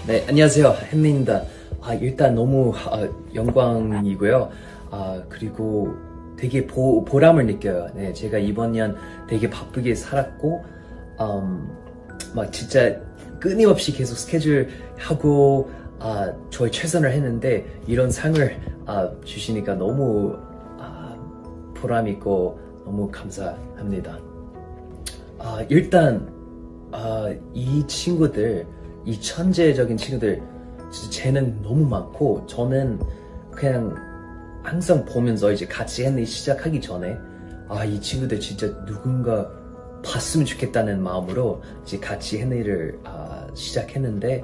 네, 안녕하세요. 햄리입니다. 일단 너무 영광이고요. 그리고 되게 보람을 느껴요. 네, 제가 이번 년 되게 바쁘게 살았고, 막 진짜 끊임없이 계속 스케줄 하고, 저의 최선을 했는데, 이런 상을 주시니까 너무 보람 있고 너무 감사합니다. 일단 이 친구들, 이 천재적인 친구들 진짜 재능 너무 많고, 저는 그냥 항상 보면서 이제 같이 헨리 시작하기 전에 이 친구들 진짜 누군가 봤으면 좋겠다는 마음으로 이제 같이 헨리를 시작했는데,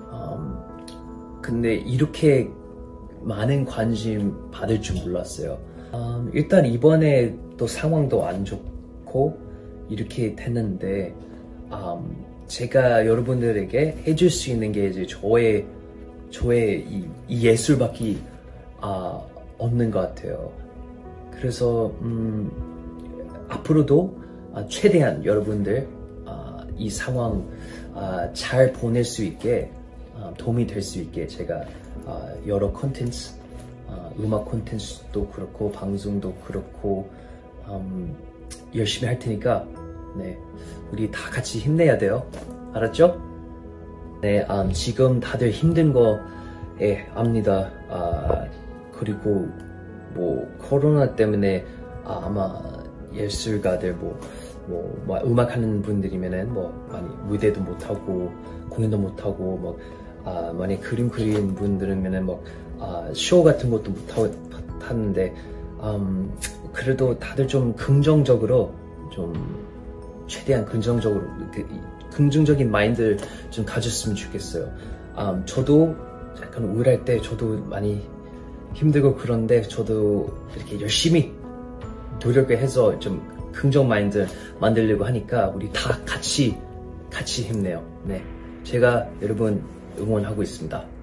근데 이렇게 많은 관심 받을 줄 몰랐어요. 일단 이번에 또 상황도 안 좋고 이렇게 됐는데, 제가 여러분들에게 해줄 수 있는 게 이제 저의 이 예술밖에 없는 것 같아요. 그래서 앞으로도 최대한 여러분들 이 상황 잘 보낼 수 있게, 도움이 될 수 있게 제가 여러 콘텐츠, 음악 콘텐츠도 그렇고 방송도 그렇고 열심히 할 테니까, 네, 우리 다 같이 힘내야 돼요. 알았죠? 네, 지금 다들 힘든 거 압니다. 그리고 뭐 코로나 때문에 아마 예술가들 뭐 음악하는 분들이면은 뭐 많이 무대도 못 하고 공연도 못 하고, 뭐 만약 그림 그리는 분들이면은 뭐 쇼 같은 것도 못 하는데, 그래도 다들 좀 긍정적으로, 좀 최대한 긍정적인 마인드를 좀 가졌으면 좋겠어요. 저도 약간 우울할 때 저도 많이 힘들고 그런데, 저도 이렇게 열심히 노력을 해서 좀 긍정 마인드 만들려고 하니까 우리 다 같이 힘내요. 네, 제가 여러분 응원하고 있습니다.